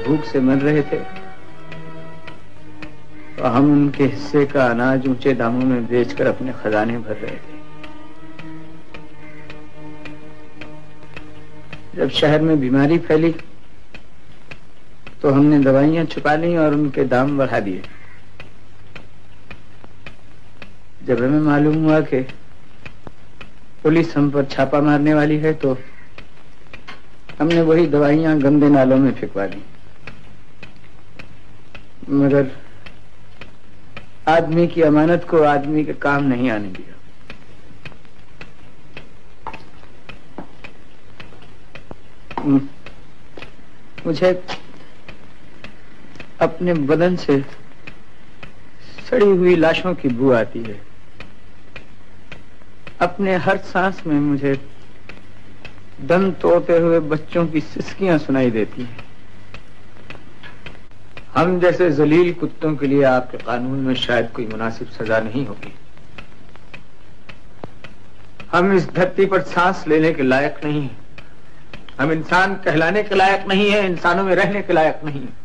भूख से मर रहे थे तो हम उनके हिस्से का अनाज ऊंचे दामों में बेचकर अपने खजाने भर रहे थे। जब शहर में बीमारी फैली तो हमने दवाइयां छुपा ली और उनके दाम बढ़ा दिए। जब हमें मालूम हुआ कि पुलिस हम पर छापा मारने वाली है तो हमने वही दवाइयां गंदे नालों में फेंकवा दी। मगर आदमी की अमानत को आदमी के काम नहीं आने दिया। मुझे अपने बदन से सड़ी हुई लाशों की बू आती है। अपने हर सांस में मुझे दम तोड़ते हुए बच्चों की सिसकियां सुनाई देती हैं। हम जैसे जलील कुत्तों के लिए आपके कानून में शायद कोई मुनासिब सजा नहीं होगी। हम इस धरती पर सांस लेने के लायक नहीं हैं। हम इंसान कहलाने के लायक नहीं है, इंसानों में रहने के लायक नहीं है।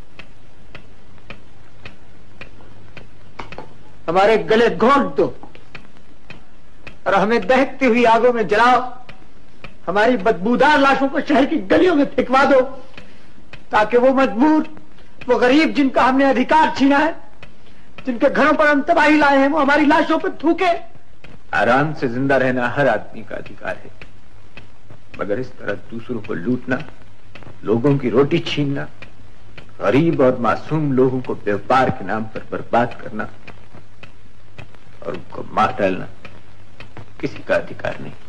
हमारे गले घोंट दो और हमें दहकती हुई आगों में जलाओ। हमारी बदबूदार लाशों को शहर की गलियों में फेंकवा दो ताकि वो मजबूर, वो गरीब जिनका हमने अधिकार छीना है, जिनके घरों पर हम तबाही लाए हैं, वो हमारी लाशों पर थूके। आराम से जिंदा रहना हर आदमी का अधिकार है, मगर इस तरह दूसरों को लूटना, लोगों की रोटी छीनना, गरीब और मासूम लोगों को व्यापार के नाम पर बर्बाद करना और उनको मार डालना किसी का अधिकार नहीं।